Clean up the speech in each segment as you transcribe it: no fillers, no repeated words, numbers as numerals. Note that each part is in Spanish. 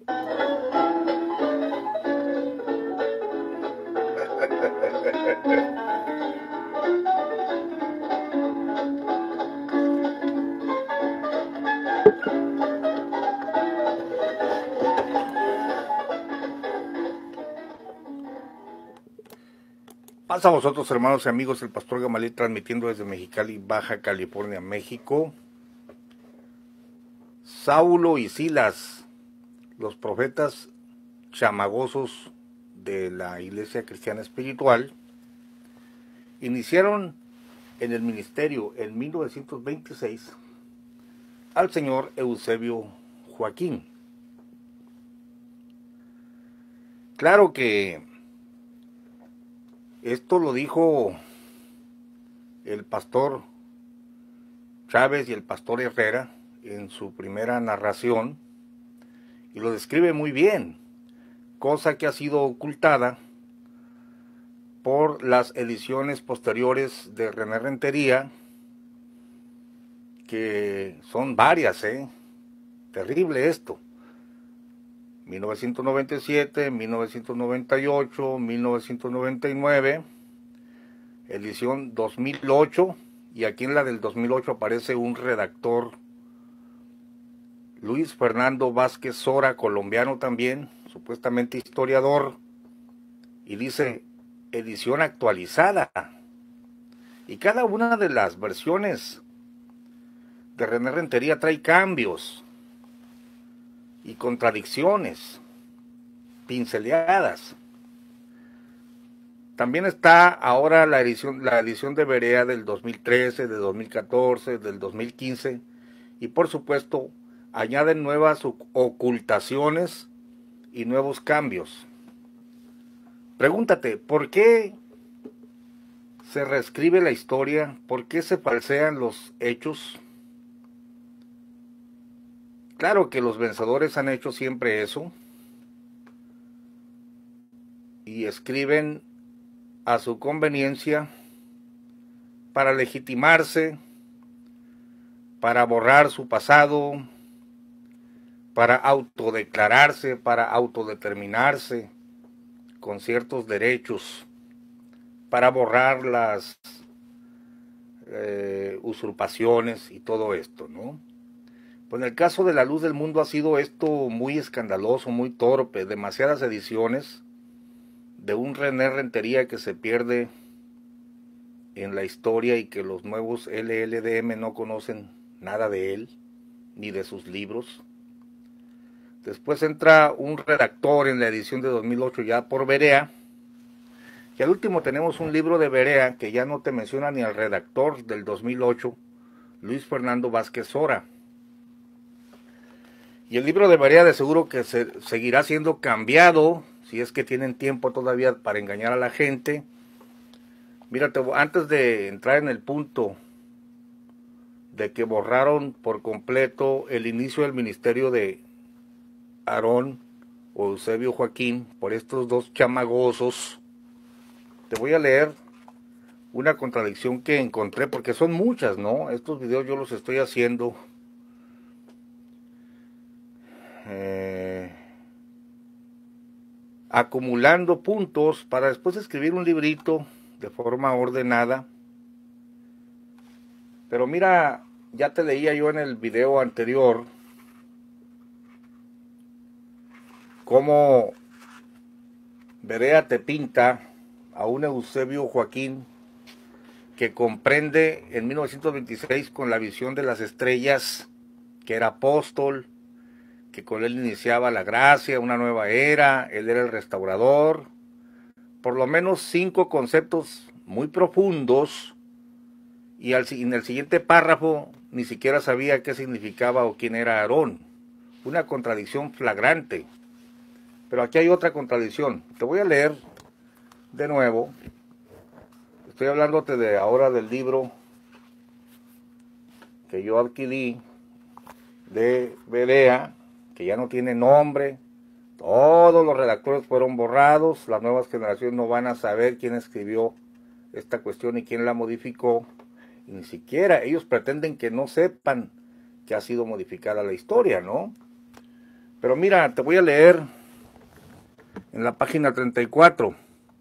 Pasa a vosotros, hermanos y amigos, el pastor Gamaliel transmitiendo desde Mexicali, Baja California, México. Saulo y Silas, los profetas chamagosos de la Iglesia Cristiana Espiritual, iniciaron en el ministerio en 1926 al señor Eusebio Joaquín. Claro que esto lo dijo el pastor Chávez y el pastor Herrera en su primera narración, y lo describe muy bien, cosa que ha sido ocultada por las ediciones posteriores de René Rentería, que son varias, terrible esto. 1997, 1998, 1999, edición 2008, y aquí en la del 2008 aparece un redactor, Luis Fernando Vázquez Sora, colombiano también, supuestamente historiador, y dice edición actualizada. Y cada una de las versiones de René Rentería trae cambios y contradicciones, pinceladas. También está ahora la edición de Berea del 2013, de 2014, del 2015, y por supuesto añaden nuevas ocultaciones y nuevos cambios. Pregúntate, ¿por qué se reescribe la historia? ¿Por qué se falsean los hechos? Claro que los vencedores han hecho siempre eso, y escriben a su conveniencia para legitimarse, para borrar su pasado, para autodeclararse, para autodeterminarse con ciertos derechos, para borrar las usurpaciones y todo esto, ¿no? Pues en el caso de La Luz del Mundo ha sido esto muy escandaloso, muy torpe, demasiadas ediciones de un René Rentería que se pierde en la historia y que los nuevos LLDM no conocen nada de él, ni de sus libros. Después entra un redactor en la edición de 2008 ya por Berea, y al último tenemos un libro de Berea que ya no te menciona ni al redactor del 2008, Luis Fernando Vázquez Sora. Y el libro de Berea de seguro que seguirá siendo cambiado, si es que tienen tiempo todavía para engañar a la gente. Mírate, antes de entrar en el punto de que borraron por completo el inicio del ministerio de Aarón o Eusebio Joaquín por estos dos chamagosos, te voy a leer una contradicción que encontré, porque son muchas, ¿no? Estos videos yo los estoy haciendo acumulando puntos para después escribir un librito de forma ordenada. Pero mira, ya te leía yo en el video anterior cómo Berea te pinta a un Eusebio Joaquín que comprende en 1926 con la visión de las estrellas, que era apóstol, que con él iniciaba la gracia, una nueva era, él era el restaurador, por lo menos 5 conceptos muy profundos, y en el siguiente párrafo ni siquiera sabía qué significaba o quién era Aarón. Una contradicción flagrante. Pero aquí hay otra contradicción. Te voy a leer de nuevo. Estoy hablándote de ahora del libro que yo adquirí de Berea, que ya no tiene nombre. Todos los redactores fueron borrados. Las nuevas generaciones no van a saber quién escribió esta cuestión y quién la modificó. Y ni siquiera ellos pretenden que no sepan que ha sido modificada la historia, ¿no? Pero mira, te voy a leer en la página 34.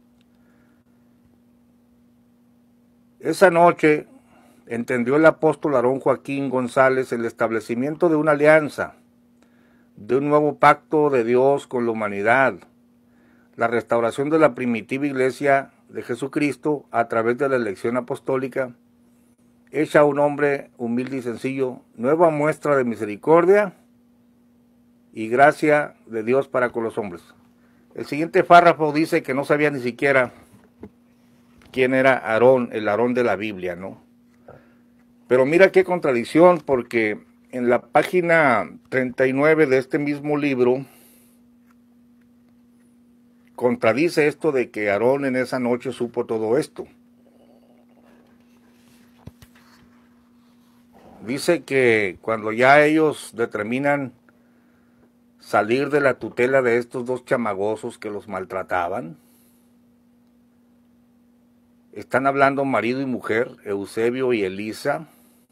Esa noche entendió el apóstol Aarón Joaquín González el establecimiento de una alianza, de un nuevo pacto de Dios con la humanidad, la restauración de la primitiva iglesia de Jesucristo a través de la elección apostólica, hecha a un hombre humilde y sencillo, nueva muestra de misericordia y gracia de Dios para con los hombres. El siguiente párrafo dice que no sabía ni siquiera quién era Aarón, el Aarón de la Biblia, ¿no? Pero mira qué contradicción, porque en la página 39 de este mismo libro contradice esto de que Aarón en esa noche supo todo esto. Dice que cuando ya ellos determinan salir de la tutela de estos dos chamagosos que los maltrataban, están hablando marido y mujer, Eusebio y Elisa,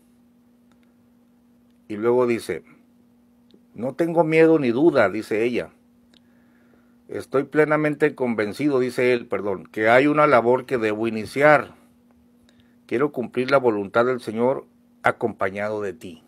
y luego dice, no tengo miedo ni duda, dice ella, estoy plenamente convencido, dice él, que hay una labor que debo iniciar, quiero cumplir la voluntad del Señor acompañado de ti.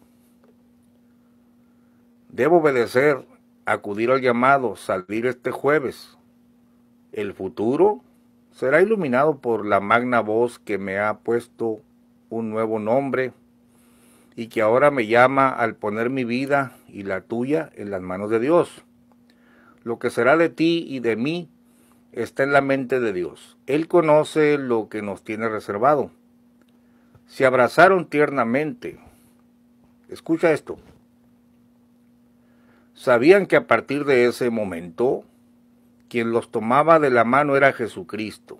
Debo obedecer, acudir al llamado, salir este jueves. El futuro será iluminado por la magna voz que me ha puesto un nuevo nombre y que ahora me llama al poner mi vida y la tuya en las manos de Dios. Lo que será de ti y de mí está en la mente de Dios. Él conoce lo que nos tiene reservado. Se abrazaron tiernamente. Escucha esto. Sabían que a partir de ese momento, quien los tomaba de la mano era Jesucristo.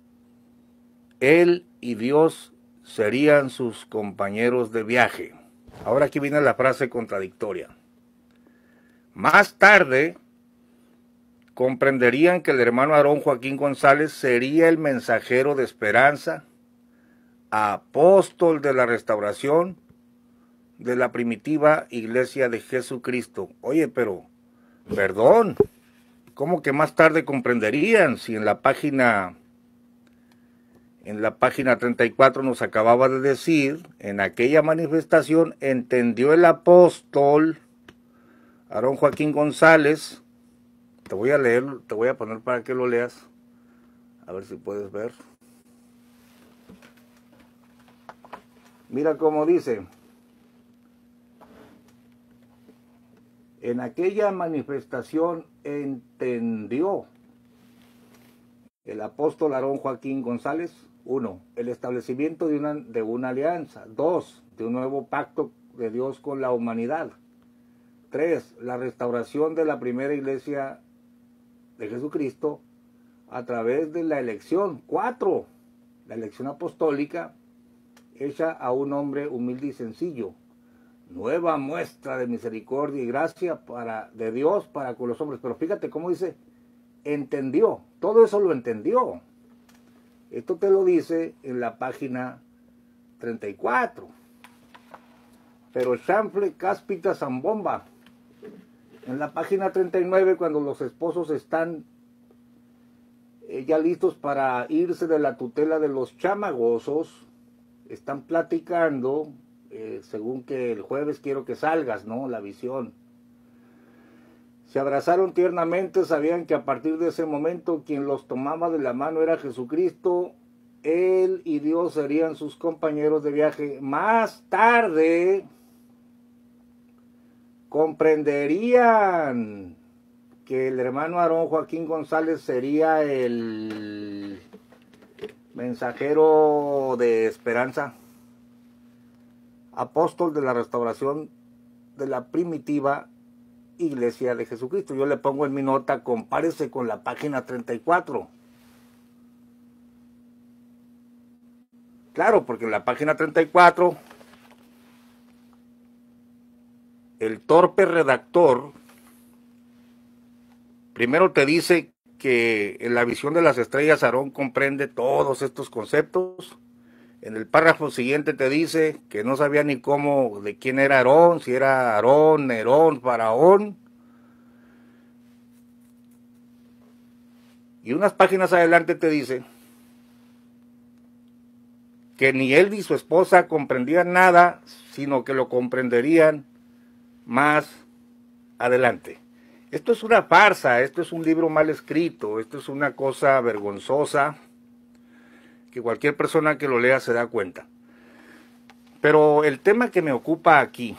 Él y Dios serían sus compañeros de viaje. Ahora aquí viene la frase contradictoria. Más tarde, comprenderían que el hermano Aarón Joaquín González sería el mensajero de esperanza, apóstol de la restauración de la primitiva iglesia de Jesucristo. Oye, pero, perdón, ¿cómo que más tarde comprenderían? Si en la página 34 nos acababa de decir, en aquella manifestación entendió el apóstol Aarón Joaquín González. Te voy a leer, te voy a poner para que lo leas, a ver si puedes ver. Mira cómo dice. En aquella manifestación entendió el apóstol Aarón Joaquín González, 1, el establecimiento de una alianza, 2, de un nuevo pacto de Dios con la humanidad, 3, la restauración de la primera iglesia de Jesucristo a través de la elección, 4, la elección apostólica hecha a un hombre humilde y sencillo, nueva muestra de misericordia y gracia de Dios para con los hombres. Pero fíjate cómo dice, entendió, todo eso lo entendió. Esto te lo dice en la página 34. Pero chanfle, cáspita, zambomba. En la página 39, cuando los esposos están ya listos para irse de la tutela de los chamagosos, están platicando, según que el jueves quiero que salgas, ¿no? La visión. Se abrazaron tiernamente, sabían que a partir de ese momento quien los tomaba de la mano era Jesucristo. Él y Dios serían sus compañeros de viaje. Más tarde comprenderían que el hermano Aarón Joaquín González sería el mensajero de esperanza, apóstol de la restauración de la primitiva iglesia de Jesucristo. Yo le pongo en mi nota, compárese con la página 34. Claro, porque en la página 34, el torpe redactor primero te dice que en la visión de las estrellas Aarón comprende todos estos conceptos. En el párrafo siguiente te dice que no sabía ni cómo, de quién era Aarón, si era Aarón, Nerón, Faraón. Y unas páginas adelante te dice que ni él ni su esposa comprendían nada, sino que lo comprenderían más adelante. Esto es una farsa, esto es un libro mal escrito, esto es una cosa vergonzosa que cualquier persona que lo lea se da cuenta. Pero el tema que me ocupa aquí,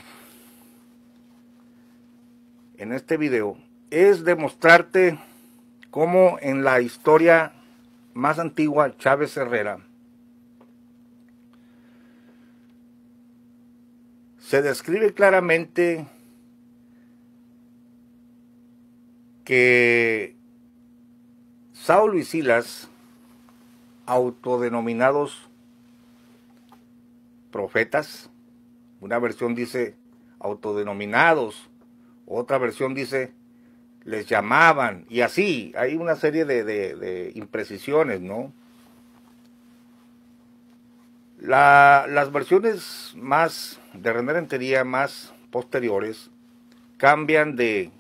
en este video, es demostrarte cómo en la historia más antigua, Chávez Herrera, se describe claramente que Saulo y Silas, autodenominados profetas, una versión dice autodenominados, otra versión dice les llamaban, y así, hay una serie de imprecisiones, ¿no? Las versiones más de René Rentería, más posteriores, cambian de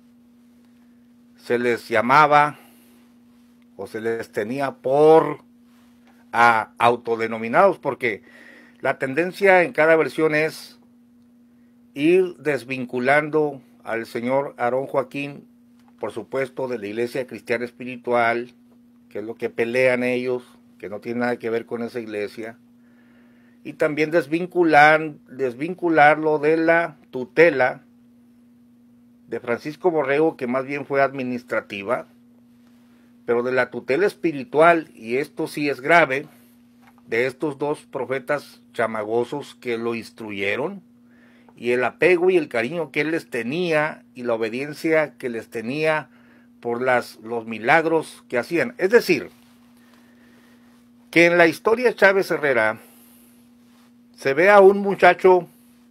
se les llamaba o se les tenía por a autodenominados, porque la tendencia en cada versión es ir desvinculando al señor Aarón Joaquín, por supuesto, de la Iglesia Cristiana Espiritual, que es lo que pelean ellos, que no tiene nada que ver con esa iglesia, y también desvincularlo de la tutela de Francisco Borrego, que más bien fue administrativa, pero de la tutela espiritual, y esto sí es grave, de estos dos profetas chamagosos que lo instruyeron, y el apego y el cariño que él les tenía, y la obediencia que les tenía por los milagros que hacían. Es decir, que en la historia de Chávez Herrera se ve a un muchacho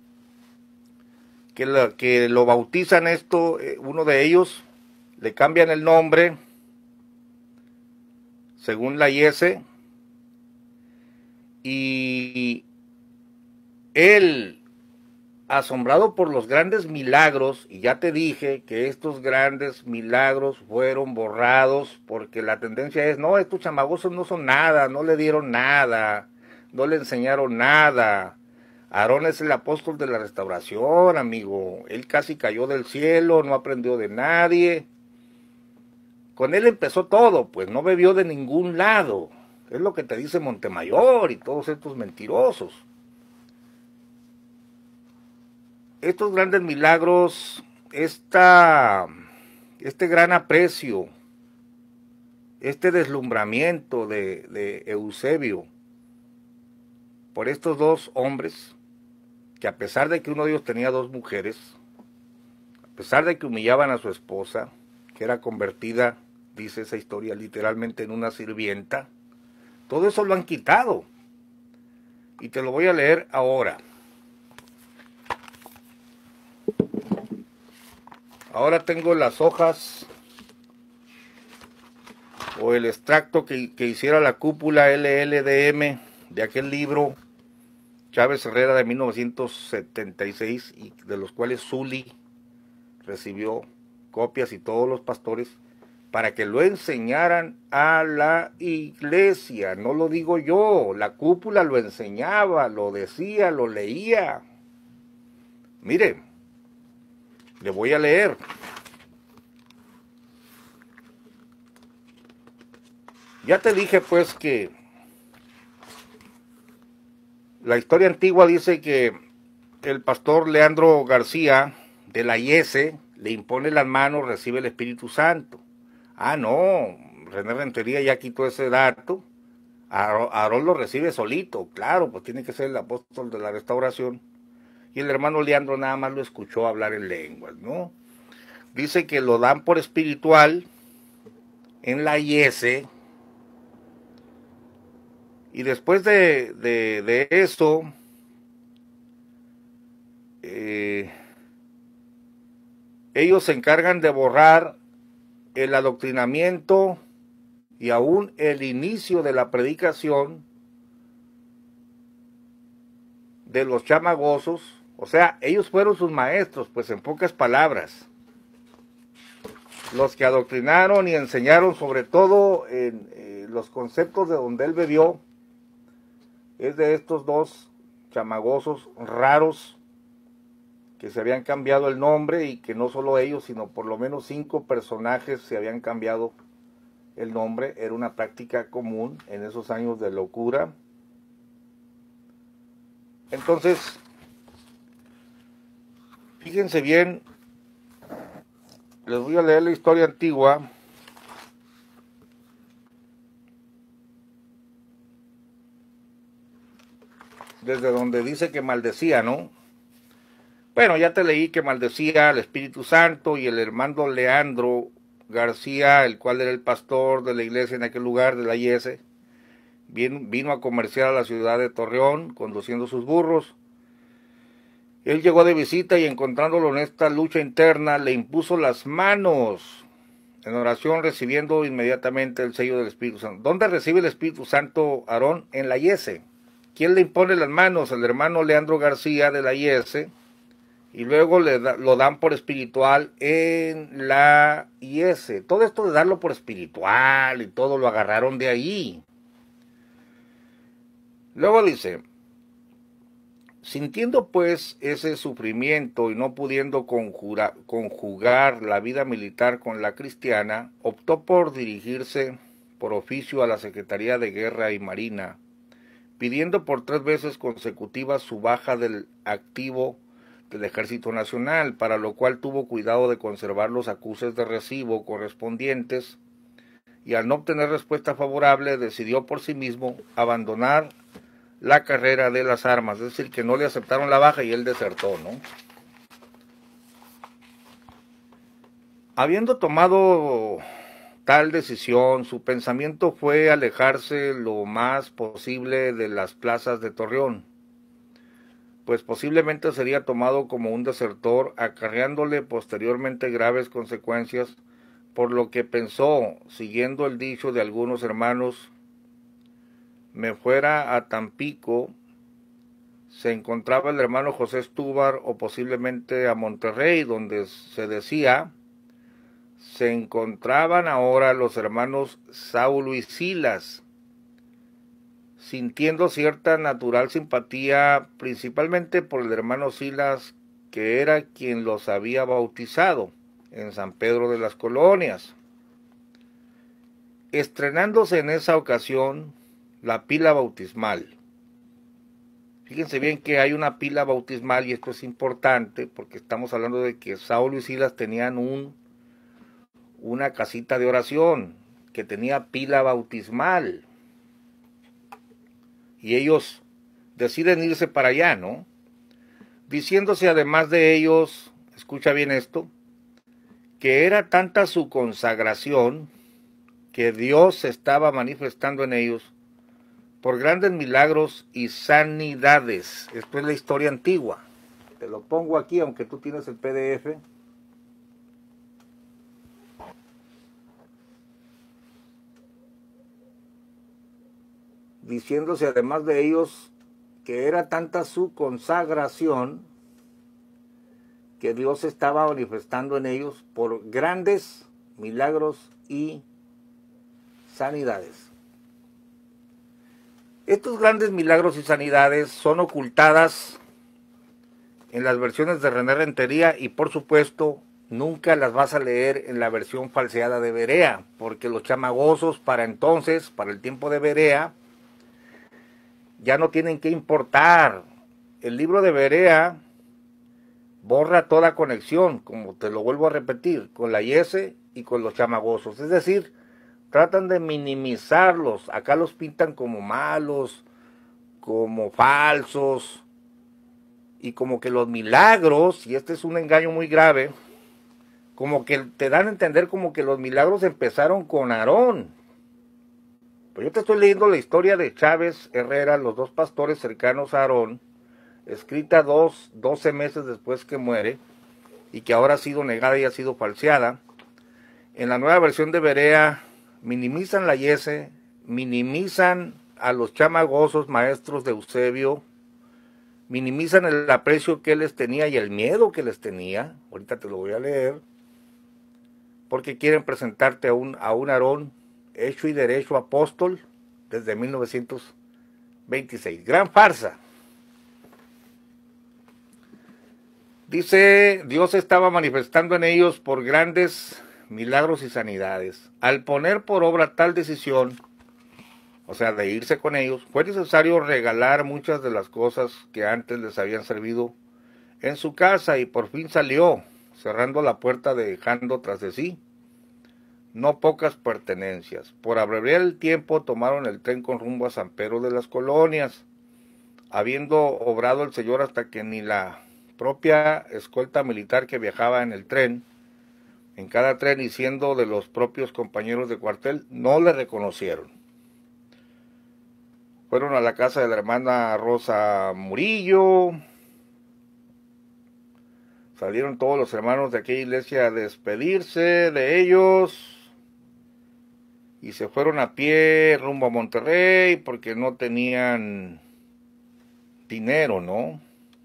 que lo bautizan uno de ellos, le cambian el nombre, según la IS, y él, asombrado por los grandes milagros, y ya te dije que estos grandes milagros fueron borrados, porque la tendencia es, no, estos chamagosos no son nada, no le dieron nada, no le enseñaron nada. Aarón es el apóstol de la restauración, amigo. Él casi cayó del cielo, no aprendió de nadie. Con él empezó todo, pues no bebió de ningún lado. Es lo que te dice Montemayor y todos estos mentirosos. Estos grandes milagros, este gran aprecio, este deslumbramiento de Eusebio por estos dos hombres, que a pesar de que uno de ellos tenía dos mujeres, a pesar de que humillaban a su esposa, que era convertida, dice esa historia, literalmente en una sirvienta, todo eso lo han quitado. Y te lo voy a leer ahora. Ahora tengo las hojas o el extracto que hiciera la cúpula LLDM de aquel libro Chávez Herrera de 1976, y de los cuales Zuli recibió copias y todos los pastores, para que lo enseñaran a la iglesia. No lo digo yo, la cúpula lo enseñaba, lo decía, lo leía. Mire, le voy a leer. Ya te dije pues que la historia antigua dice que el pastor Leandro García de la IS le impone las manos, recibe el Espíritu Santo. Ah, no, René Rentería ya quitó ese dato. Aarón lo recibe solito, claro, pues tiene que ser el apóstol de la restauración. Y el hermano Leandro nada más lo escuchó hablar en lenguas, ¿no? Dice que lo dan por espiritual en la IS. Y después de eso, ellos se encargan de borrar el adoctrinamiento y aún el inicio de la predicación de los chamagosos. O sea, ellos fueron sus maestros, pues en pocas palabras. los que adoctrinaron y enseñaron sobre todo en los conceptos de donde él bebió, es de estos dos chamagosos raros que se habían cambiado el nombre, y que no solo ellos, sino por lo menos 5 personajes se habían cambiado el nombre. Era una práctica común en esos años de locura. Entonces, fíjense bien, les voy a leer la historia antigua. Desde donde dice que maldecía, ¿no? Bueno, ya te leí que maldecía al Espíritu Santo, y el hermano Leandro García, el cual era el pastor de la iglesia en aquel lugar de la IS, vino a comerciar a la ciudad de Torreón conduciendo sus burros. Él llegó de visita y, encontrándolo en esta lucha interna, le impuso las manos en oración, recibiendo inmediatamente el sello del Espíritu Santo. ¿Dónde recibe el Espíritu Santo Aarón? En la IS. ¿Quién le impone las manos? El hermano Leandro García de la IS, y luego lo dan por espiritual en la IS. Todo esto de darlo por espiritual y todo lo agarraron de ahí. Luego dice: sintiendo pues ese sufrimiento y no pudiendo conjugar la vida militar con la cristiana, optó por dirigirse por oficio a la Secretaría de Guerra y Marina, pidiendo por 3 veces consecutivas su baja del activo del Ejército Nacional, para lo cual tuvo cuidado de conservar los acuses de recibo correspondientes, y al no obtener respuesta favorable decidió por sí mismo abandonar la carrera de las armas. Es decir, que no le aceptaron la baja y él desertó, ¿no? Habiendo tomado tal decisión, su pensamiento fue alejarse lo más posible de las plazas de Torreón, pues posiblemente sería tomado como un desertor, acarreándole posteriormente graves consecuencias, por lo que pensó, siguiendo el dicho de algunos hermanos: me fuera a Tampico, se encontraba el hermano José Estúbar, o posiblemente a Monterrey, donde se decía se encontraban ahora los hermanos Saulo y Silas, sintiendo cierta natural simpatía principalmente por el hermano Silas, que era quien los había bautizado en San Pedro de las Colonias. Estrenándose en esa ocasión la pila bautismal. Fíjense bien que hay una pila bautismal, y esto es importante porque estamos hablando de que Saulo y Silas tenían una casita de oración que tenía pila bautismal, y ellos deciden irse para allá, ¿no? Diciéndose además de ellos, escucha bien esto, que era tanta su consagración que Dios se estaba manifestando en ellos por grandes milagros y sanidades. Esto es la historia antigua. Te lo pongo aquí, aunque tú tienes el PDF. Diciéndose además de ellos que era tanta su consagración que Dios estaba manifestando en ellos por grandes milagros y sanidades. Estos grandes milagros y sanidades son ocultadas en las versiones de René Rentería, y por supuesto nunca las vas a leer en la versión falseada de Berea, porque los chamagosos para entonces, para el tiempo de Berea, ya no tienen que importar. El libro de Berea borra toda conexión, como te lo vuelvo a repetir, con la IS y con los chamagosos. Es decir, tratan de minimizarlos. Acá los pintan como malos, como falsos, y como que los milagros, y este es un engaño muy grave, como que te dan a entender como que los milagros empezaron con Aarón. Pero yo te estoy leyendo la historia de Chávez Herrera, los 2 pastores cercanos a Aarón, escrita 12 meses después que muere, y que ahora ha sido negada y ha sido falseada. En la nueva versión de Berea minimizan la IS, minimizan a los chamagosos maestros de Eusebio, minimizan el aprecio que les tenía y el miedo que les tenía. Ahorita te lo voy a leer. porque quieren presentarte a un Aarón hecho y derecho apóstol desde 1926. Gran farsa. Dice, Dios estaba manifestando en ellos por grandes milagros y sanidades. Al poner por obra tal decisión, o sea, de irse con ellos, fue necesario regalar muchas de las cosas que antes les habían servido en su casa, y por fin salió, cerrando la puerta, dejando tras de sí no pocas pertenencias. Por abreviar el tiempo, tomaron el tren con rumbo a San Pedro de las Colonias, habiendo obrado el Señor hasta que ni la propia escolta militar que viajaba en el tren, en cada tren, y siendo de los propios compañeros de cuartel, no le reconocieron. Fueron a la casa de la hermana Rosa Murillo. Salieron todos los hermanos de aquella iglesia a despedirse de ellos y se fueron a pie rumbo a Monterrey porque no tenían dinero, ¿no?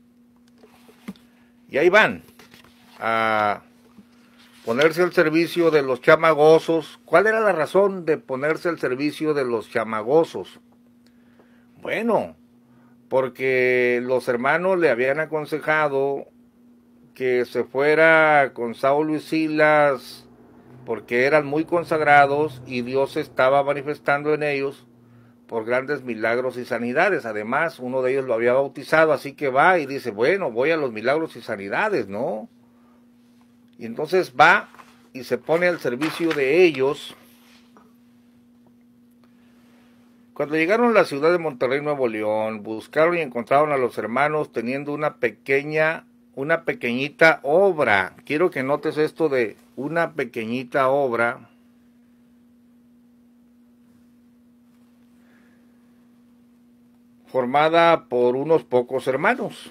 Y ahí van a ponerse al servicio de los chamagosos. ¿Cuál era la razón de ponerse al servicio de los chamagosos? Bueno, porque los hermanos le habían aconsejado que se fuera con Saulo y Silas porque eran muy consagrados y Dios estaba manifestando en ellos por grandes milagros y sanidades. Además, uno de ellos lo había bautizado, así que va y dice, bueno, voy a los milagros y sanidades, ¿no? Y entonces va y se pone al servicio de ellos. Cuando llegaron a la ciudad de Monterrey, Nuevo León, buscaron y encontraron a los hermanos teniendo una pequeñita obra. Quiero que notes esto de una pequeñita obra. Formada por unos pocos hermanos.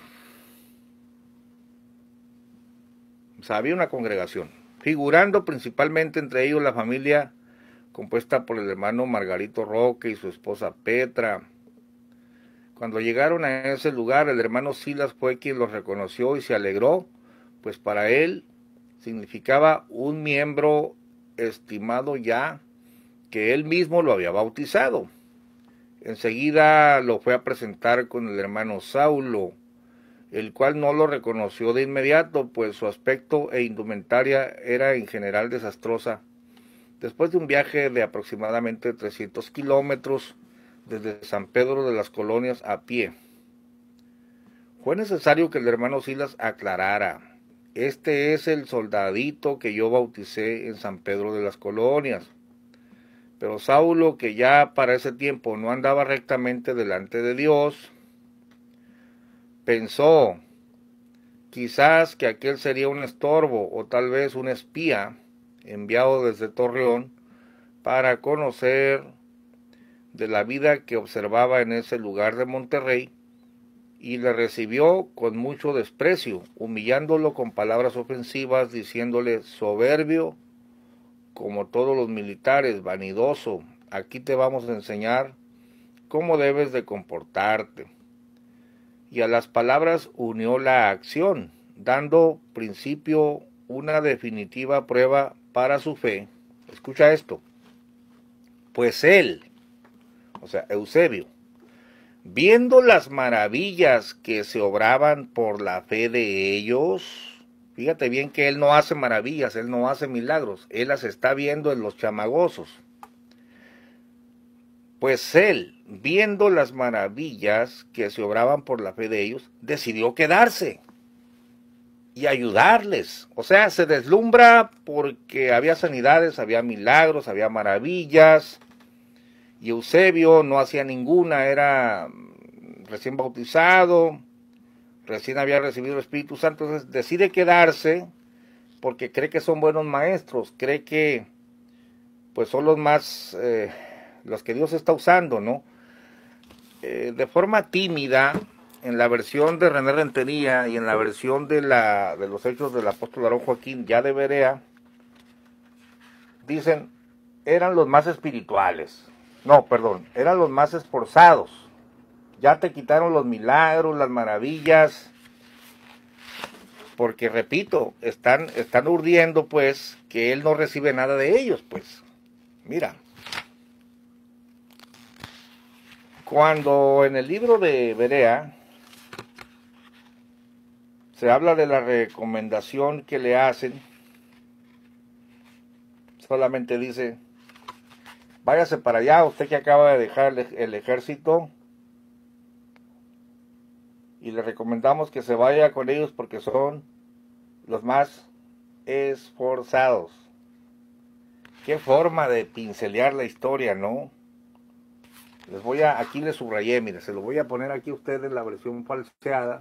O sea, había una congregación, figurando principalmente entre ellos la familia compuesta por el hermano Margarito Roque y su esposa Petra. Cuando llegaron a ese lugar, el hermano Silas fue quien los reconoció y se alegró, pues para él significaba un miembro estimado ya, que él mismo lo había bautizado. Enseguida lo fue a presentar con el hermano Saulo, el cual no lo reconoció de inmediato, pues su aspecto e indumentaria era en general desastrosa. Después de un viaje de aproximadamente 300 kilómetros desde San Pedro de las Colonias a pie, fue necesario que el hermano Silas aclarara: este es el soldadito que yo bauticé en San Pedro de las Colonias. Pero Saulo, que ya para ese tiempo no andaba rectamente delante de Dios, pensó quizás que aquel sería un estorbo o tal vez un espía enviado desde Torreón para conocer de la vida que observaba en ese lugar de Monterrey, y le recibió con mucho desprecio, humillándolo con palabras ofensivas, diciéndole: soberbio como todos los militares, vanidoso, aquí te vamos a enseñar cómo debes de comportarte. Y a las palabras unió la acción, dando principio una definitiva prueba para su fe. Escucha esto: pues él, o sea, Eusebio, viendo las maravillas que se obraban por la fe de ellos, fíjate bien que él no hace maravillas, él no hace milagros, él las está viendo en los chamagosos. Pues él, viendo las maravillas que se obraban por la fe de ellos, decidió quedarse y ayudarles. O sea, se deslumbra porque había sanidades, había milagros, había maravillas. Y Eusebio no hacía ninguna, era recién bautizado, recién había recibido el Espíritu Santo. Entonces decide quedarse porque cree que son buenos maestros, cree que pues son los más, los que Dios está usando, ¿no? De forma tímida, en la versión de René Rentería y en la versión de los Hechos del apóstol Aarón Joaquín, ya de Berea, dicen, eran los más espirituales. No, perdón, eran los más esforzados. Ya te quitaron los milagros, las maravillas. porque repito, están urdiendo pues que él no recibe nada de ellos, pues. Mira, cuando en el libro de Berea se habla de la recomendación que le hacen, solamente dice, váyase para allá, usted que acaba de dejar el ejército, y le recomendamos que se vaya con ellos porque son los más esforzados. Qué forma de pincelear la historia, ¿no? Aquí les subrayé, mire, se lo voy a poner aquí a ustedes la versión falseada.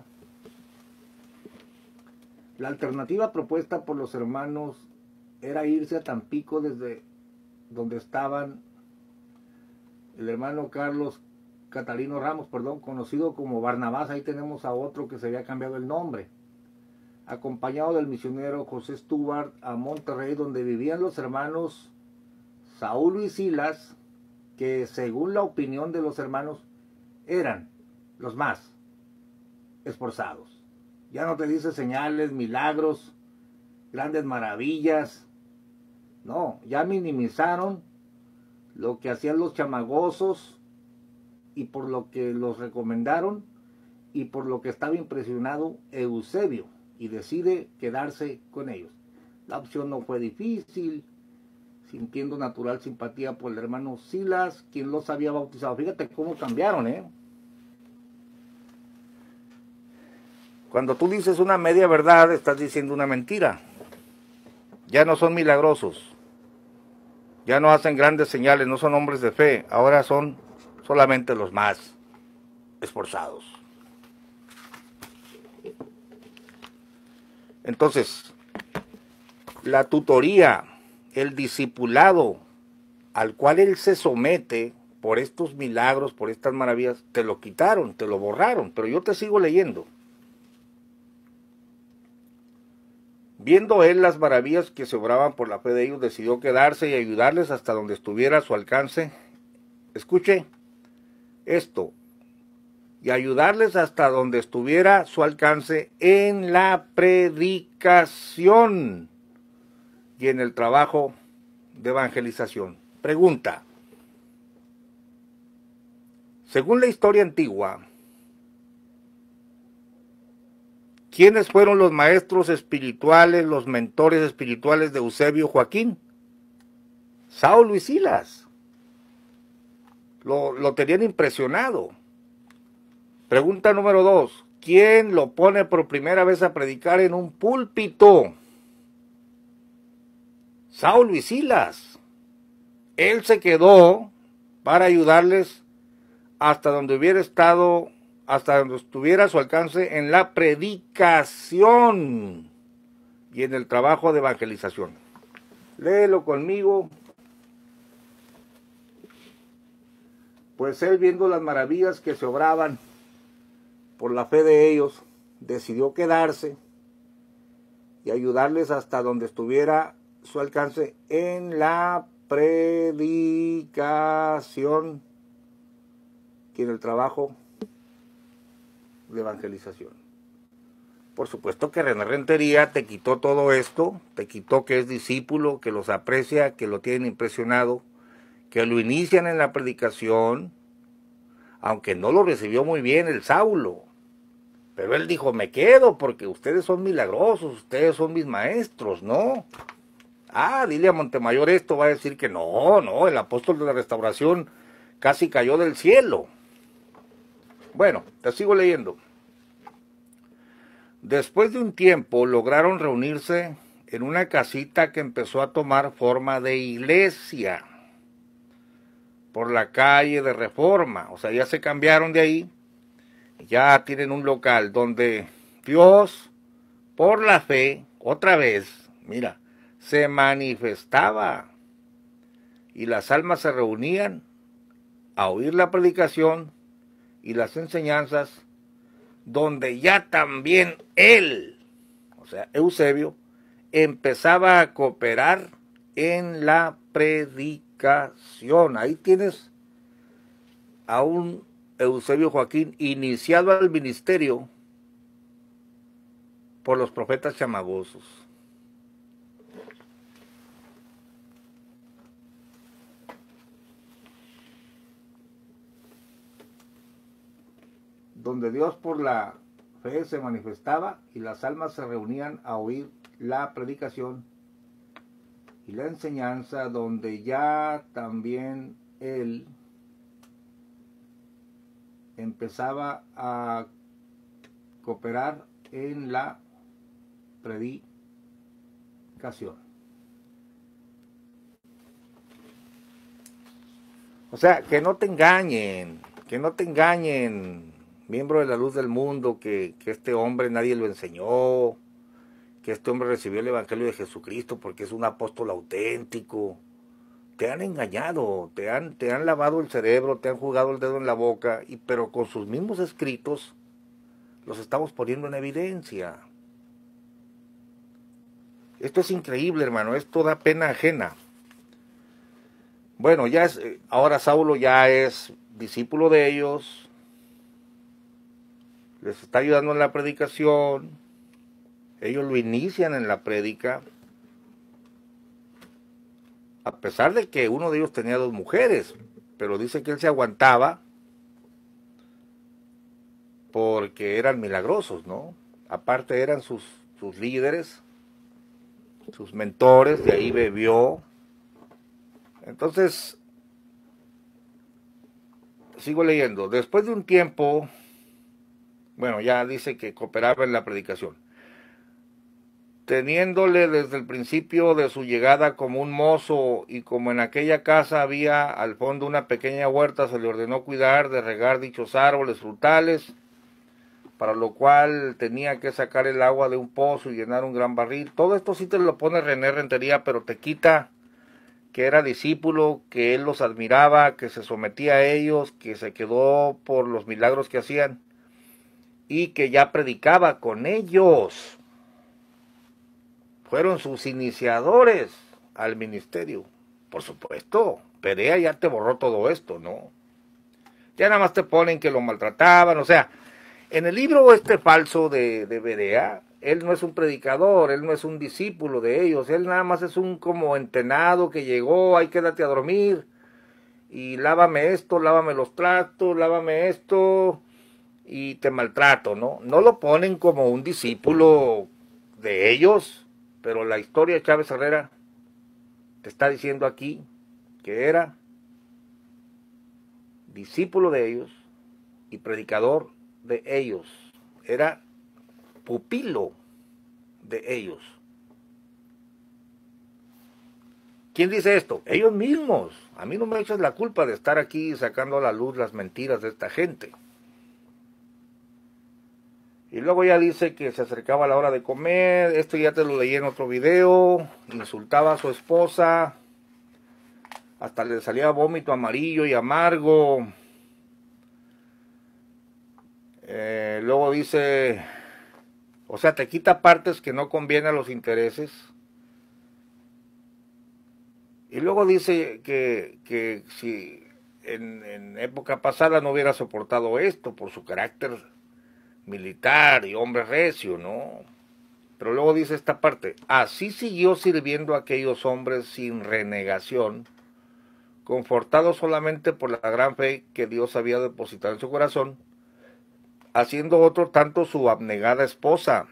La alternativa propuesta por los hermanos era irse a Tampico desde donde estaban el hermano Carlos Catalino Ramos, conocido como Barnabás. Ahí tenemos a otro que se había cambiado el nombre, acompañado del misionero José Stuart, a Monterrey, donde vivían los hermanos Saulo y Silas, que según la opinión de los hermanos eran los más esforzados. Ya no te dice señales, milagros, grandes maravillas. No, ya minimizaron lo que hacían los chamagosos y por lo que los recomendaron y por lo que estaba impresionado Eusebio, y decide quedarse con ellos. La opción no fue difícil, sintiendo natural simpatía por el hermano Silas, quien los había bautizado. Fíjate cómo cambiaron, ¿eh? Cuando tú dices una media verdad, estás diciendo una mentira. Ya no son milagrosos, ya no hacen grandes señales, no son hombres de fe, ahora son solamente los más esforzados. Entonces, la tutoría, el discipulado al cual él se somete por estos milagros, por estas maravillas, te lo quitaron, te lo borraron, pero yo te sigo leyendo. Viendo él las maravillas que se obraban por la fe de ellos, decidió quedarse y ayudarles hasta donde estuviera a su alcance. Escuche esto, y ayudarles hasta donde estuviera a su alcance en la predicación y en el trabajo de evangelización. Pregunta: según la historia antigua, ¿quiénes fueron los maestros espirituales, los mentores espirituales de Eusebio Joaquín? Saulo y Silas. Lo tenían impresionado. Pregunta número 2. ¿Quién lo pone por primera vez a predicar en un púlpito? Saulo y Silas. Él se quedó para ayudarles hasta donde hubiera estado, hasta donde estuviera a su alcance en la predicación y en el trabajo de evangelización. Léelo conmigo. Pues él, viendo las maravillas que se obraban por la fe de ellos, decidió quedarse y ayudarles hasta donde estuviera su alcance en la predicación y en el trabajo de evangelización. Por supuesto que René Rentería te quitó todo esto, te quitó que es discípulo, que los aprecia, que lo tienen impresionado, que lo inician en la predicación, aunque no lo recibió muy bien el Saulo. Pero él dijo, me quedo porque ustedes son milagrosos, ustedes son mis maestros, ¿no? Dile a Montemayor esto, va a decir que no, el apóstol de la restauración casi cayó del cielo. Bueno, te sigo leyendo. Después de un tiempo lograron reunirse en una casita que empezó a tomar forma de iglesia por la calle de Reforma. O sea, ya se cambiaron de ahí, ya tienen un local donde Dios, por la fe, otra vez, mira, se manifestaba y las almas se reunían a oír la predicación y las enseñanzas, donde ya también él, o sea, Eusebio, empezaba a cooperar en la predicación. Ahí tienes a un Eusebio Joaquín iniciado al ministerio por los profetas chamagosos. Donde Dios por la fe se manifestaba y las almas se reunían a oír la predicación y la enseñanza, donde ya también él empezaba a cooperar en la predicación. O sea, que no te engañen, miembro de la luz del mundo, que este hombre nadie lo enseñó, que este hombre recibió el evangelio de Jesucristo porque es un apóstol auténtico. Te han engañado, te han lavado el cerebro, te han jugado el dedo en la boca, pero con sus mismos escritos los estamos poniendo en evidencia. Esto es increíble, hermano, esto da pena ajena. Bueno, ahora Saulo ya es discípulo de ellos, les está ayudando en la predicación, ellos lo inician en la prédica, a pesar de que uno de ellos tenía 2 mujeres, pero dice que él se aguantaba porque eran milagrosos, ¿no? Aparte eran sus líderes, sus mentores, de ahí bebió. Entonces, sigo leyendo. Después de un tiempo, bueno, ya dice que cooperaba en la predicación, teniéndole desde el principio de su llegada como un mozo, y como en aquella casa había al fondo una pequeña huerta, se le ordenó cuidar de regar dichos árboles frutales, para lo cual tenía que sacar el agua de un pozo y llenar un gran barril. Todo esto sí te lo pone René Rentería, pero te quita que era discípulo, que él los admiraba, que se sometía a ellos, que se quedó por los milagros que hacían, y que ya predicaba con ellos. Fueron sus iniciadores al ministerio. Por supuesto, Berea ya te borró todo esto, ¿no? Ya nada más te ponen que lo maltrataban, o sea, en el libro falso de Berea, él no es un predicador, él no es un discípulo de ellos, él nada más es un como entenado que llegó, ahí quédate a dormir, y lávame esto, lávame los platos, lávame esto, y te maltrato, ¿no? No lo ponen como un discípulo de ellos, pero la historia de Chávez Herrera te está diciendo aquí que era discípulo de ellos y predicador de ellos, era pupilo de ellos. ¿Quién dice esto? Ellos mismos. A mí no me echas la culpa de estar aquí sacando a la luz las mentiras de esta gente. Y luego ya dice que se acercaba la hora de comer, esto ya te lo leí en otro video, insultaba a su esposa, hasta le salía vómito amarillo y amargo. Luego dice, o sea, te quita partes que no convienen a los intereses. Y luego dice que si en época pasada no hubiera soportado esto por su carácter militar y hombre recio, ¿no? Pero luego dice esta parte, así siguió sirviendo a aquellos hombres sin renegación, confortado solamente por la gran fe que Dios había depositado en su corazón, haciendo otro tanto su abnegada esposa,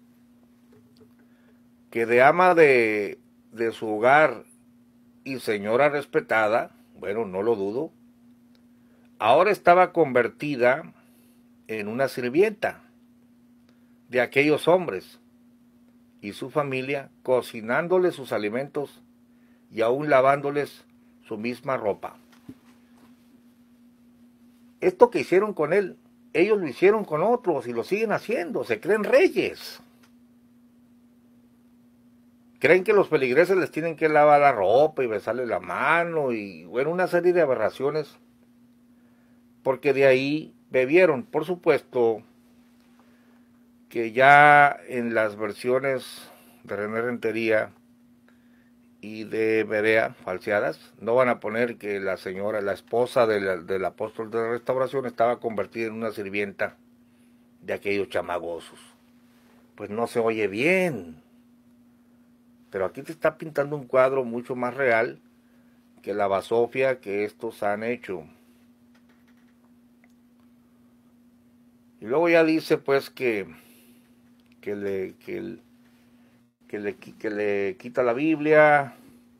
que de ama de su hogar y señora respetada, bueno, no lo dudo, ahora estaba convertida en una sirvienta de aquellos hombres y su familia, cocinándoles sus alimentos y aún lavándoles su misma ropa. Esto que hicieron con él, ellos lo hicieron con otros y lo siguen haciendo, se creen reyes. Creen que los feligreses les tienen que lavar la ropa y besarle la mano y bueno, una serie de aberraciones, porque de ahí bebieron. Por supuesto que ya en las versiones de René Rentería y de Berea falseadas, no van a poner que la señora, la esposa del apóstol de la restauración estaba convertida en una sirvienta de aquellos chamagosos. pues no se oye bien. Pero aquí te está pintando un cuadro mucho más real que la basofia que estos han hecho. Y luego ya dice pues que le quita la Biblia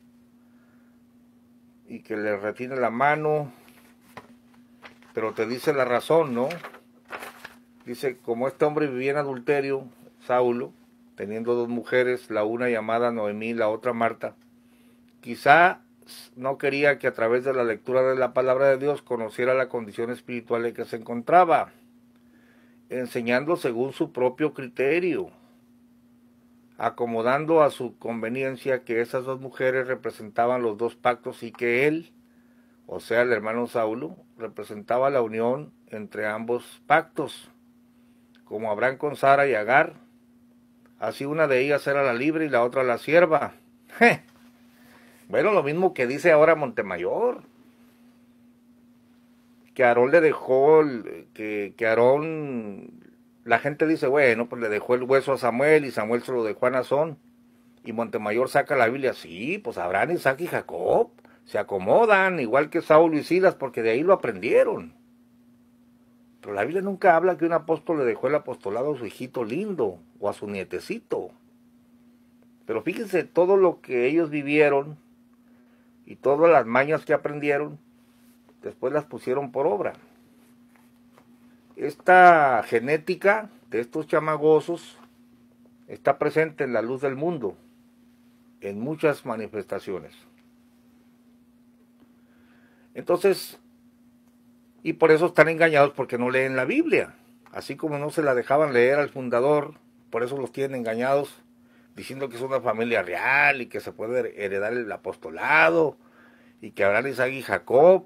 y que le retiene la mano, pero te dice la razón, ¿no? Dice, como este hombre vivía en adulterio, Saulo, teniendo dos mujeres, la una llamada Noemí, la otra Marta, quizá no quería que a través de la lectura de la palabra de Dios conociera la condición espiritual en que se encontraba, enseñando según su propio criterio, acomodando a su conveniencia que esas dos mujeres representaban los dos pactos y que él, o sea el hermano Saulo, representaba la unión entre ambos pactos, como Abraham con Sara y Agar. Así una de ellas era la libre y la otra la sierva. Bueno, lo mismo que dice ahora Montemayor, que Aarón le dejó, que Aarón, la gente dice, bueno, pues le dejó el hueso a Samuel y Samuel se lo dejó a Nazón. Y Montemayor saca la Biblia, sí, pues Abraham, Isaac y Jacob se acomodan, igual que Saulo y Silas, porque de ahí lo aprendieron. Pero la Biblia nunca habla que un apóstol le dejó el apostolado a su hijito lindo o a su nietecito. Pero fíjense todo lo que ellos vivieron y todas las mañas que aprendieron, después las pusieron por obra. Esta genética de estos chamagosos está presente en la luz del mundo, en muchas manifestaciones. Entonces, y por eso están engañados porque no leen la Biblia. Así como no se la dejaban leer al fundador, por eso los tienen engañados, diciendo que es una familia real y que se puede heredar el apostolado, y que Abraham, Isaac y Jacob.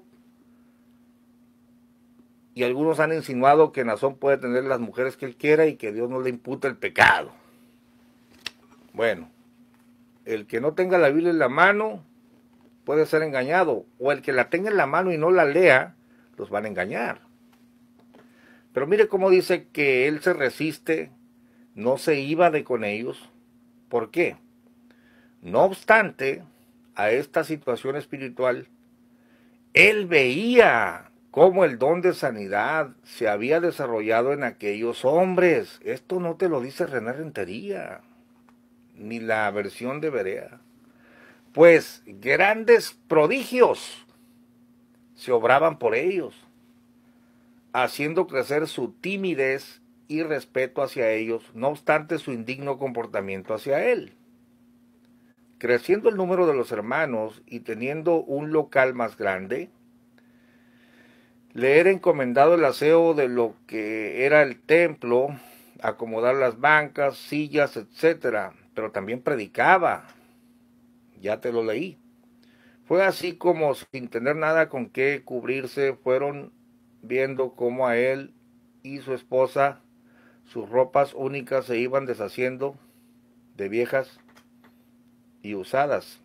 Y algunos han insinuado que Nazón puede tener las mujeres que él quiera y que Dios no le imputa el pecado. Bueno, el que no tenga la Biblia en la mano puede ser engañado, o el que la tenga en la mano y no la lea, los van a engañar. Pero mire cómo dice que él se resiste, no se iba de con ellos. ¿Por qué? No obstante a esta situación espiritual, él veía cómo el don de sanidad se había desarrollado en aquellos hombres. Esto no te lo dice René Rentería, ni la versión de Berea. Pues grandes prodigios se obraban por ellos, haciendo crecer su timidez y respeto hacia ellos, no obstante su indigno comportamiento hacia él. Creciendo el número de los hermanos y teniendo un local más grande, le era encomendado el aseo de lo que era el templo, acomodar las bancas, sillas, etc. Pero también predicaba, ya te lo leí. Fue así como, sin tener nada con qué cubrirse, fueron viendo cómo a él y su esposa sus ropas únicas se iban deshaciendo de viejas y usadas.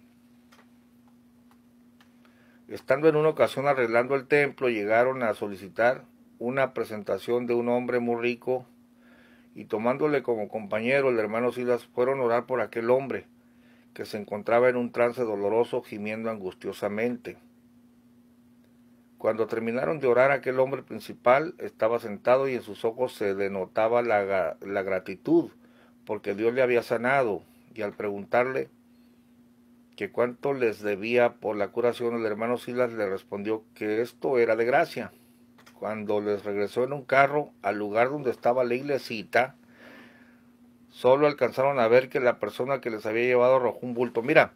Estando en una ocasión arreglando el templo, llegaron a solicitar una presentación de un hombre muy rico, y tomándole como compañero el hermano Silas, fueron a orar por aquel hombre, que se encontraba en un trance doloroso, gimiendo angustiosamente. Cuando terminaron de orar, aquel hombre principal estaba sentado y en sus ojos se denotaba la gratitud, porque Dios le había sanado, y al preguntarle que cuánto les debía por la curación, el hermano Silas le respondió que esto era de gracia. Cuando les regresó en un carro al lugar donde estaba la iglesita, solo alcanzaron a ver que la persona que les había llevado arrojó un bulto. Mira,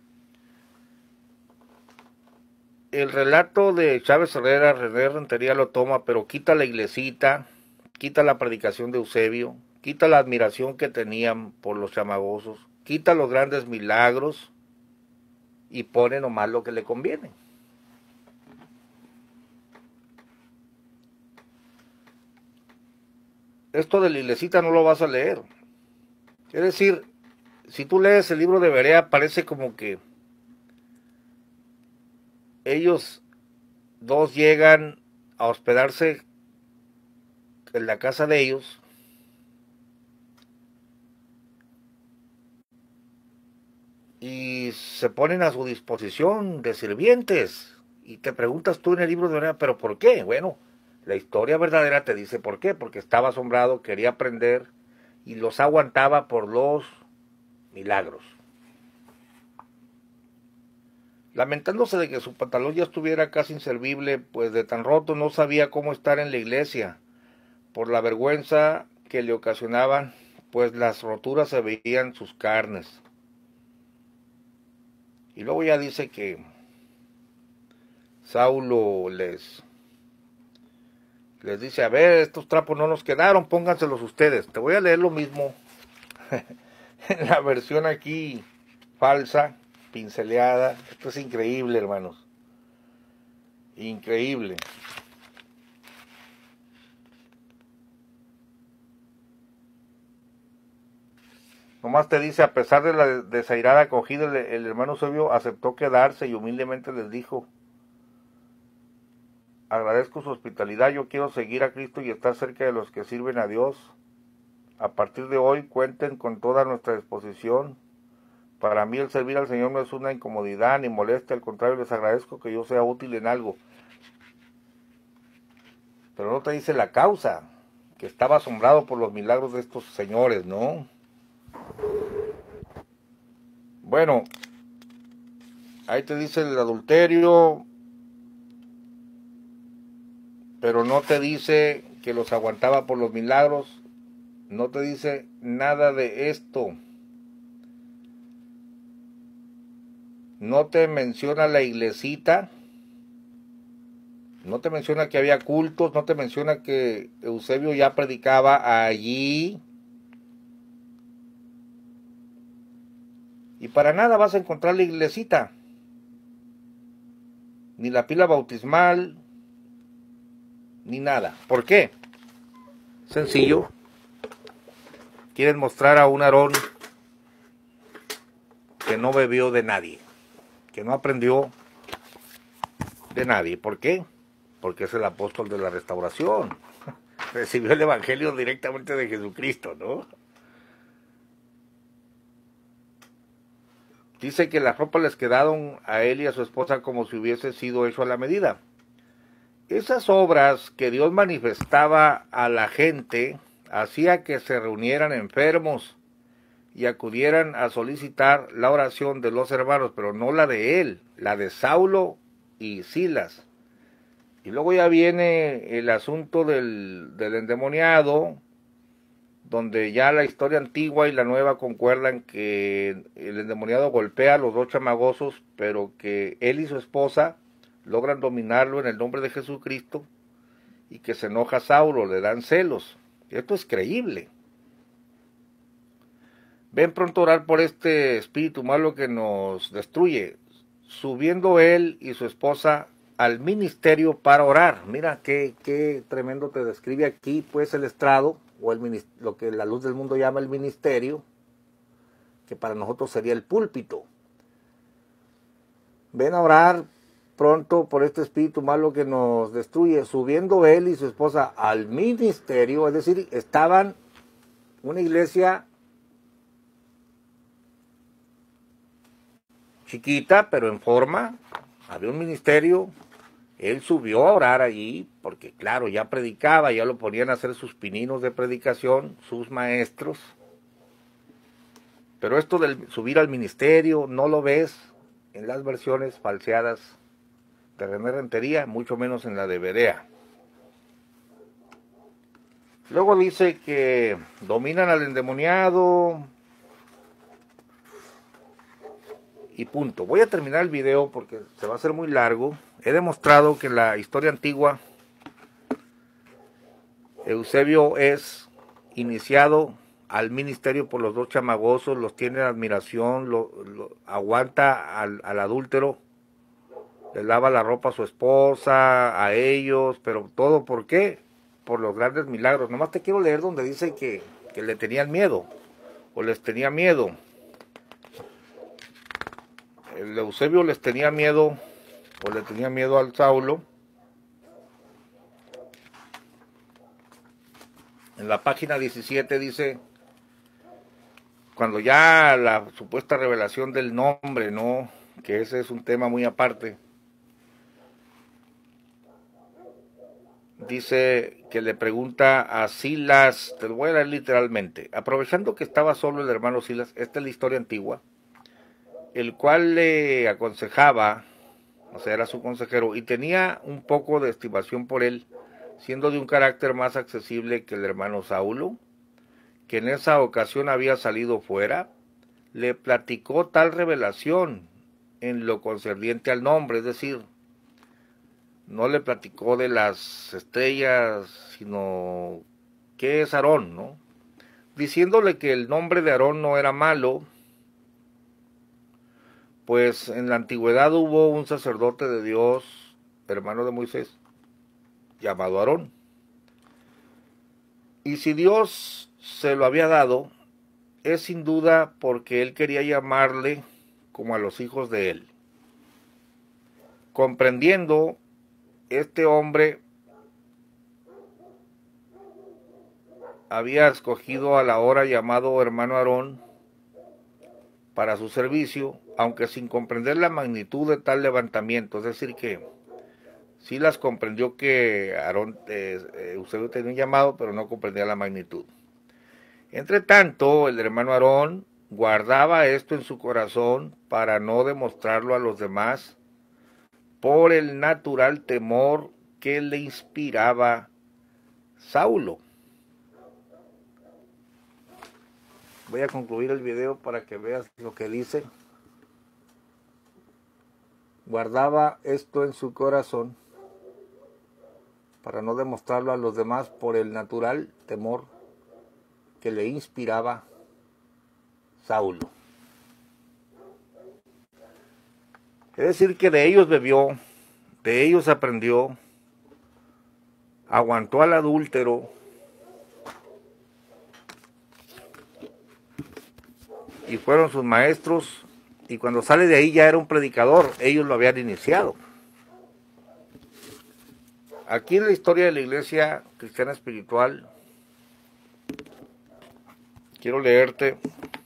el relato de Chávez Herrera, René Rentería lo toma, pero quita la iglesita, quita la predicación de Eusebio, quita la admiración que tenían por los chamagosos, quita los grandes milagros y pone nomás lo que le conviene. Esto de la iglesita no lo vas a leer. Es decir, si tú lees el libro de Berea, parece como que ellos dos llegan a hospedarse en la casa de ellos y se ponen a su disposición de sirvientes. Y te preguntas tú en el libro de Orea, ¿pero por qué? Bueno, la historia verdadera te dice por qué, porque estaba asombrado, quería aprender y los aguantaba por los milagros. Lamentándose de que su pantalón ya estuviera casi inservible, pues de tan roto no sabía cómo estar en la iglesia, por la vergüenza que le ocasionaban, pues las roturas se veían sus carnes. Y luego ya dice que Saulo les dice, a ver, estos trapos no nos quedaron, pónganselos ustedes. Te voy a leer lo mismo en la versión aquí falsa, pinceleada. Esto es increíble, hermanos. Increíble. Nomás te dice, a pesar de la desairada acogida, el hermano Eusebio aceptó quedarse y humildemente les dijo, agradezco su hospitalidad, yo quiero seguir a Cristo y estar cerca de los que sirven a Dios. A partir de hoy cuenten con toda nuestra disposición. Para mí el servir al Señor no es una incomodidad ni molestia, al contrario les agradezco que yo sea útil en algo. Pero no te dice la causa, que estaba asombrado por los milagros de estos señores, ¿no? Bueno, ahí te dice el adulterio, pero no te dice que los aguantaba por los milagros, no te dice nada de esto. No te menciona la iglesita, no te menciona que había cultos, no te menciona que Eusebio ya predicaba allí. Y para nada vas a encontrar la iglesita, ni la pila bautismal, ni nada. ¿Por qué? Sencillo. Quieren mostrar a un Aarón que no bebió de nadie, que no aprendió de nadie. ¿Por qué? Porque es el apóstol de la restauración. Recibió el evangelio directamente de Jesucristo, ¿no? Dice que las ropas les quedaron a él y a su esposa como si hubiese sido hecho a la medida. Esas obras que Dios manifestaba a la gente hacía que se reunieran enfermos y acudieran a solicitar la oración de los hermanos, pero no la de él, la de Saulo y Silas. Y luego ya viene el asunto del endemoniado, donde ya la historia antigua y la nueva concuerdan que el endemoniado golpea a los dos chamagosos, pero que él y su esposa logran dominarlo en el nombre de Jesucristo, y que se enoja Saulo, le dan celos. Esto es creíble. Ven pronto a orar por este espíritu malo que nos destruye, subiendo él y su esposa al ministerio para orar. Mira qué tremendo te describe aquí, pues, el estrado, o lo que la luz del mundo llama el ministerio, que para nosotros sería el púlpito. Ven a orar pronto por este espíritu malo que nos destruye, subiendo él y su esposa al ministerio, es decir, estaban una iglesia chiquita, pero en forma, había un ministerio, él subió a orar allí, porque claro, ya predicaba, ya lo ponían a hacer sus pininos de predicación, sus maestros, pero esto del subir al ministerio no lo ves en las versiones falseadas de René Rentería, mucho menos en la de Berea. Luego dice que dominan al endemoniado y punto. Voy a terminar el video porque se va a hacer muy largo. He demostrado que en la historia antigua Eusebio es iniciado al ministerio por los dos chamagosos, los tiene en admiración, aguanta al adúltero, le lava la ropa a su esposa, a ellos, pero todo ¿por qué? Por los grandes milagros. Nomás te quiero leer donde dice que le tenían miedo, o les tenía miedo. El Eusebio les tenía miedo, o le tenía miedo al Saulo. En la página 17 dice, cuando ya la supuesta revelación del nombre, ¿no? Que ese es un tema muy aparte. Dice que le pregunta a Silas, te lo voy a leer literalmente, aprovechando que estaba solo el hermano Silas, esta es la historia antigua, el cual le aconsejaba, o sea, era su consejero, y tenía un poco de estimación por él, siendo de un carácter más accesible que el hermano Saulo, que en esa ocasión había salido fuera, le platicó tal revelación en lo concerniente al nombre, es decir, no le platicó de las estrellas, sino qué es Aarón, ¿no? Diciéndole que el nombre de Aarón no era malo, pues en la antigüedad hubo un sacerdote de Dios, hermano de Moisés, llamado Aarón. Y si Dios se lo había dado, es sin duda porque él quería llamarle como a los hijos de él. Comprendiendo, este hombre había escogido a la hora llamado hermano Aarón para su servicio, aunque sin comprender la magnitud de tal levantamiento, es decir que sí las comprendió que Aarón, Eusebio tenía un llamado, pero no comprendía la magnitud. Entre tanto, el hermano Aarón guardaba esto en su corazón para no demostrarlo a los demás por el natural temor que le inspiraba Saulo. Voy a concluir el video para que veas lo que dice. Guardaba esto en su corazón para no demostrarlo a los demás por el natural temor que le inspiraba Saulo. Es decir, que de ellos bebió, de ellos aprendió, aguantó al adúltero y fueron sus maestros, y cuando sale de ahí ya era un predicador, ellos lo habían iniciado. Aquí en la historia de la Iglesia Cristiana Espiritual, quiero leerte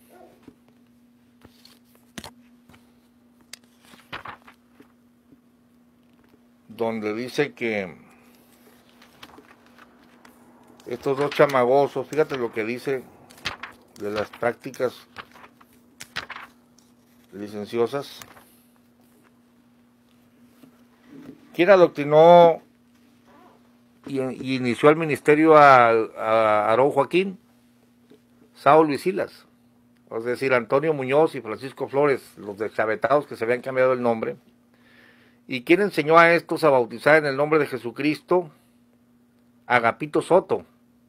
donde dice que estos dos chamagosos, fíjate lo que dice de las prácticas licenciosas. ¿Quién adoctrinó y inició el ministerio a Aarón Joaquín? Saulo y Silas, es decir, Antonio Muñoz y Francisco Flores, los deschavetados que se habían cambiado el nombre. ¿Y quién enseñó a estos a bautizar en el nombre de Jesucristo? Agapito Soto.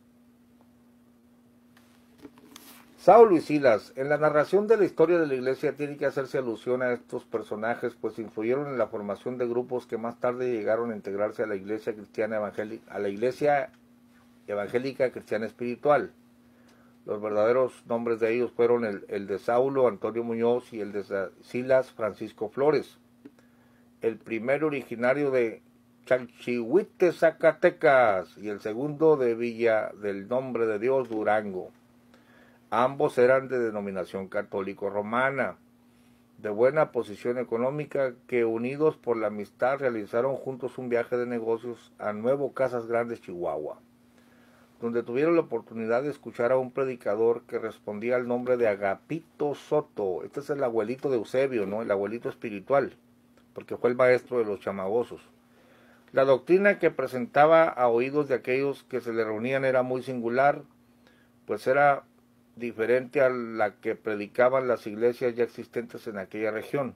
Saulo y Silas, en la narración de la historia de la iglesia tiene que hacerse alusión a estos personajes, pues influyeron en la formación de grupos que más tarde llegaron a integrarse a la iglesia cristiana evangélica, cristiana espiritual. Los verdaderos nombres de ellos fueron el de Saulo, Antonio Muñoz, y el de Silas, Francisco Flores. El primero originario de Chalchihuite, Zacatecas, y el segundo de Villa del Nombre de Dios, Durango. Ambos eran de denominación católico-romana, de buena posición económica, que unidos por la amistad realizaron juntos un viaje de negocios a Nuevo Casas Grandes, Chihuahua, donde tuvieron la oportunidad de escuchar a un predicador que respondía al nombre de Agapito Soto. Este es el abuelito de Eusebio, ¿no? El abuelito espiritual, porque fue el maestro de los chamagosos. La doctrina que presentaba a oídos de aquellos que se le reunían era muy singular, pues era diferente a la que predicaban las iglesias ya existentes en aquella región.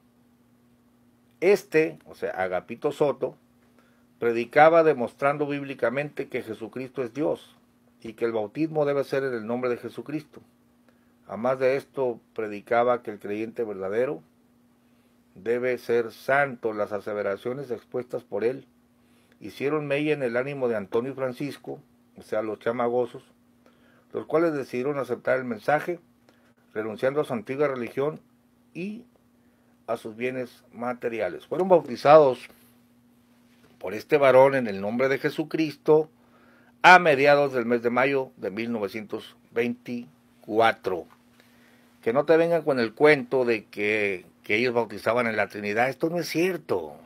O sea, Agapito Soto, predicaba demostrando bíblicamente que Jesucristo es Dios y que el bautismo debe ser en el nombre de Jesucristo. Además de esto, predicaba que el creyente verdadero debe ser santo. Las aseveraciones expuestas por él hicieron mella en el ánimo de Antonio y Francisco, o sea, los chamagosos, los cuales decidieron aceptar el mensaje, renunciando a su antigua religión y a sus bienes materiales. Fueron bautizados por este varón en el nombre de Jesucristo a mediados del mes de mayo de 1924. Que no te vengan con el cuento de que ellos bautizaban en la Trinidad. Esto no es cierto.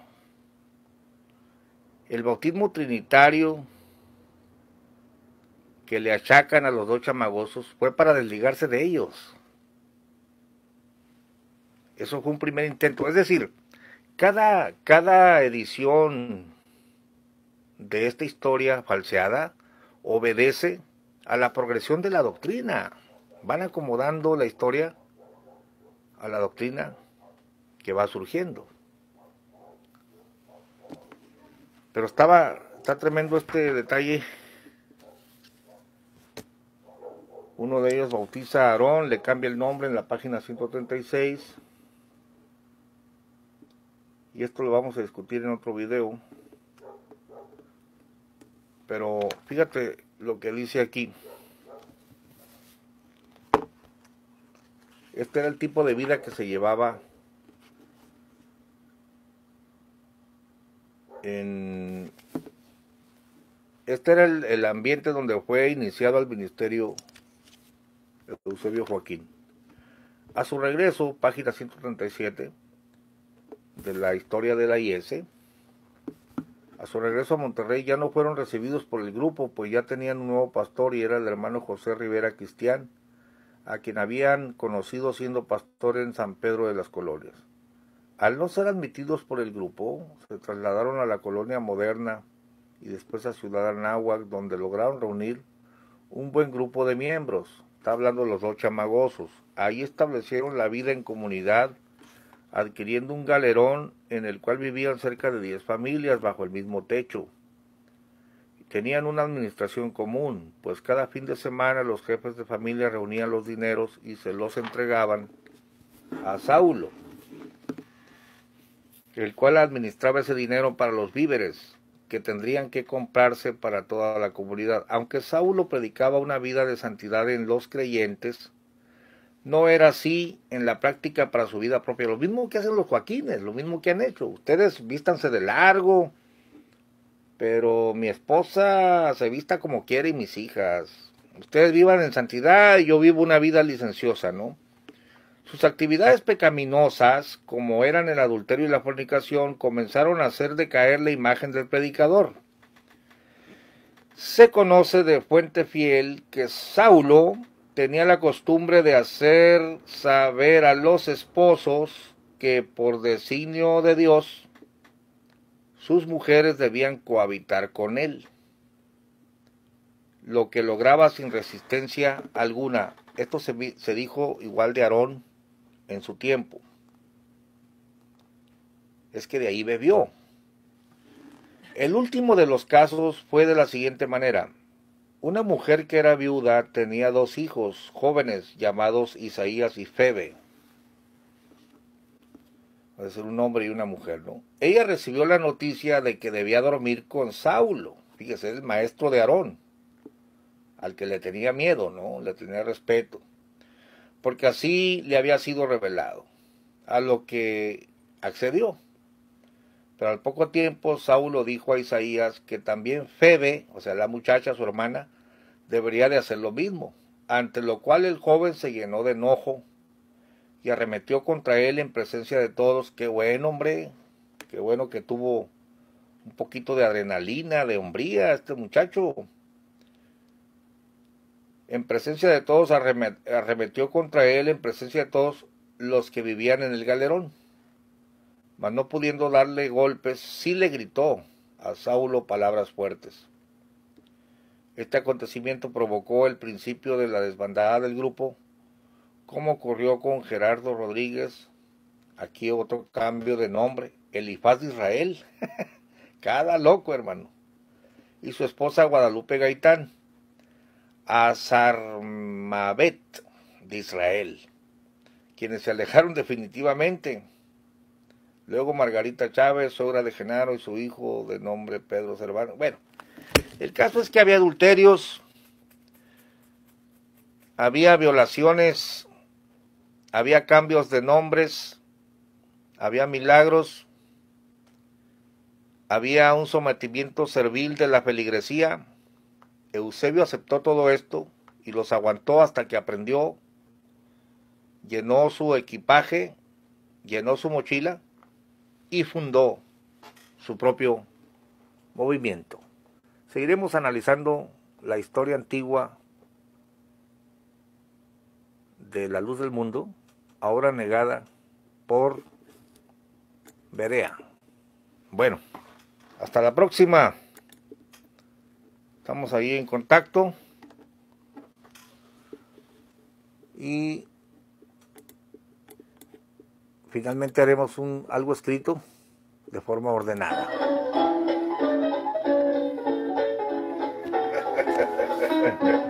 El bautismo trinitario que le achacan a los dos chamagosos fue para desligarse de ellos. Eso fue un primer intento. Es decir, cada edición de esta historia falseada obedece a la progresión de la doctrina. Van acomodando la historia a la doctrina que va surgiendo. Pero está tremendo este detalle. Uno de ellos bautiza a Aarón, le cambia el nombre en la página 136. Y esto lo vamos a discutir en otro video. Pero fíjate lo que dice aquí. Este era el tipo de vida que se llevaba en... Este era el ambiente donde fue iniciado el ministerio de Eusebio Joaquín. A su regreso, página 137 de la historia de la IS, a su regreso a Monterrey ya no fueron recibidos por el grupo, pues ya tenían un nuevo pastor y era el hermano José Rivera Cristián, a quien habían conocido siendo pastor en San Pedro de las Colonias. Al no ser admitidos por el grupo, se trasladaron a la colonia Moderna y después a Ciudad Anáhuac, donde lograron reunir un buen grupo de miembros. Está hablando de los dos chamagosos. Ahí establecieron la vida en comunidad, adquiriendo un galerón en el cual vivían cerca de 10 familias bajo el mismo techo. Tenían una administración común, pues cada fin de semana los jefes de familia reunían los dineros y se los entregaban a Saulo, el cual administraba ese dinero para los víveres que tendrían que comprarse para toda la comunidad. Aunque Saulo predicaba una vida de santidad en los creyentes, no era así en la práctica para su vida propia. Lo mismo que hacen los Joaquines, lo mismo que han hecho. Ustedes vístanse de largo, pero mi esposa se vista como quiere y mis hijas. Ustedes vivan en santidad y yo vivo una vida licenciosa, ¿no? Sus actividades pecaminosas, como eran el adulterio y la fornicación, comenzaron a hacer decaer la imagen del predicador. Se conoce de fuente fiel que Saulo tenía la costumbre de hacer saber a los esposos que por designio de Dios sus mujeres debían cohabitar con él, lo que lograba sin resistencia alguna. Esto se dijo igual de Aarón en su tiempo. Es que de ahí bebió. El último de los casos fue de la siguiente manera. Una mujer que era viuda tenía 2 hijos jóvenes llamados Isaías y Febe. Puede ser un hombre y una mujer, ¿no? Ella recibió la noticia de que debía dormir con Saulo. Fíjese, el maestro de Aarón, al que le tenía miedo, ¿no? Le tenía respeto, porque así le había sido revelado, a lo que accedió. Pero al poco tiempo Saulo dijo a Isaías que también Febe, o sea la muchacha, su hermana, debería de hacer lo mismo, ante lo cual el joven se llenó de enojo y arremetió contra él en presencia de todos. Qué bueno, hombre, qué bueno que tuvo un poquito de adrenalina, de hombría este muchacho. En presencia de todos arremetió contra él, en presencia de todos los que vivían en el galerón. Mas no pudiendo darle golpes, sí le gritó a Saulo palabras fuertes. Este acontecimiento provocó el principio de la desbandada del grupo, como ocurrió con Gerardo Rodríguez, aquí otro cambio de nombre, Elifaz de Israel, cada loco, hermano, y su esposa Guadalupe Gaitán, Azarmabet de Israel, quienes se alejaron definitivamente. Luego Margarita Chávez, suegra de Genaro, y su hijo de nombre Pedro Cervano. Bueno, el caso es que había adulterios, había violaciones, había cambios de nombres, había milagros, había un sometimiento servil de la feligresía. Eusebio aceptó todo esto y los aguantó hasta que aprendió llenó su equipaje, llenó su mochila y fundó su propio movimiento. Seguiremos analizando la historia antigua de la luz del mundo, ahora negada por Berea. Bueno, hasta la próxima. Estamos ahí en contacto y finalmente haremos algo escrito de forma ordenada.